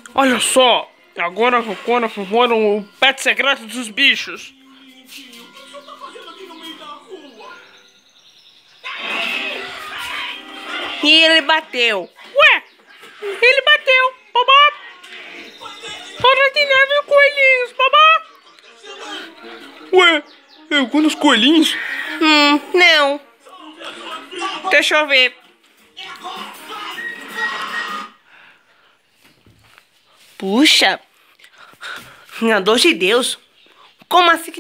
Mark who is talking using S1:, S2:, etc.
S1: Olha só, agora foram o pet secreto dos bichos. E ele bateu. Ué, ele bateu, babá. Para de neve e coelhinhos, babá. Ué, eu com os coelhinhos? Não. Deixa eu ver. Puxa, minha dor de Deus. Como assim que